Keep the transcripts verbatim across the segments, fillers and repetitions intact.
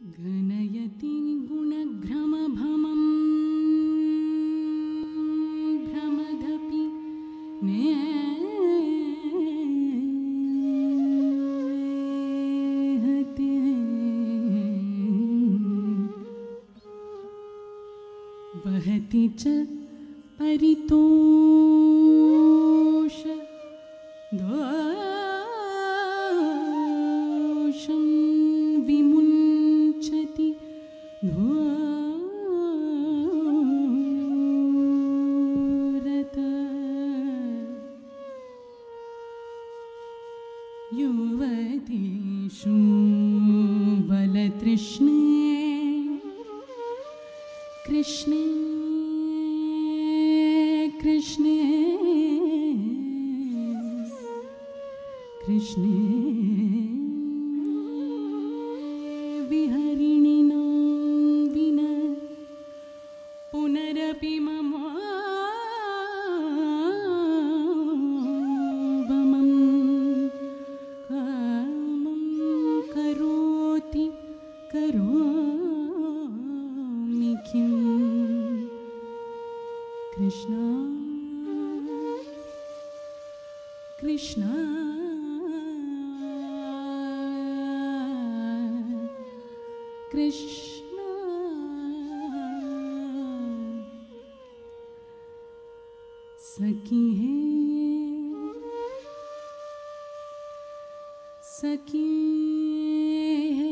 गणयति गुणघ्रमभमं भ्रमदपि नेहते वहति च परितोष दोषं विमुञ्चति धूरत युवतीषु बलतृष्णे कृष्णे कृष्णे कृष्णे विहरिणिनां विना पुनरपि मम वमं कामं करोति करोमि किं कृष्ण कृष्ण कृष्ण सखीहे सखीहे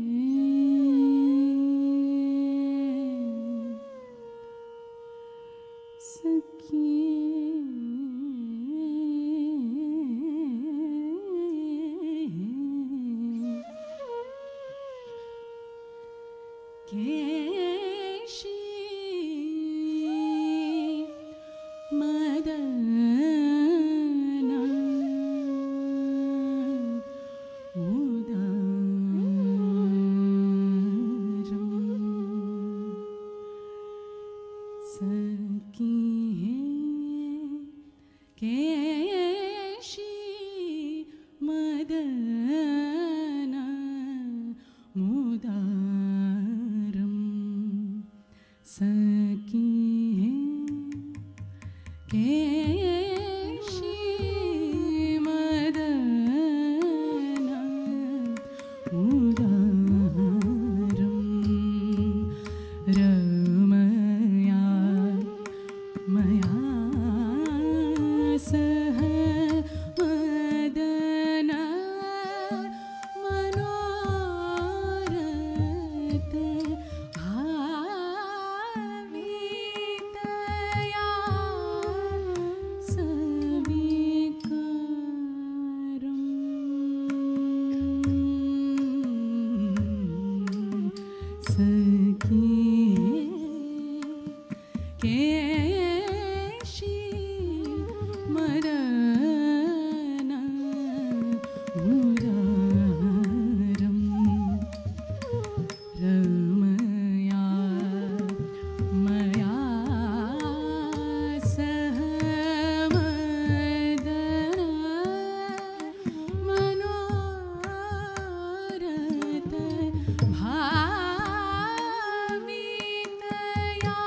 केशी मदना उदारं सखीहे केशी मदना मुदारं सखीहे केशी मदना मुदारं रमया मया सह मदना मनोरथ भावितया सविकारं सखीहे केशी मदना मुदारं रमया मया सह मदना मनोरथ भावितया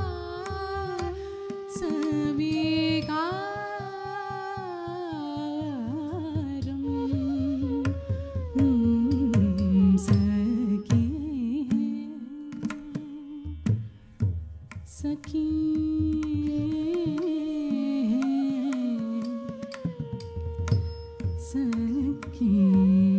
सविकारं सखीहे सखीहे सखीहे